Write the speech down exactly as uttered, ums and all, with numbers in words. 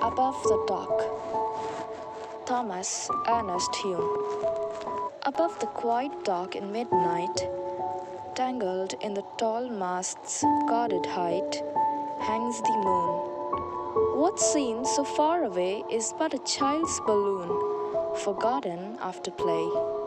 Above the Dock. Thomas Ernest Hume. Above the quiet dock in midnight, tangled in the tall mast's guarded height, hangs the moon. What seems so far away is but a child's balloon, forgotten after play.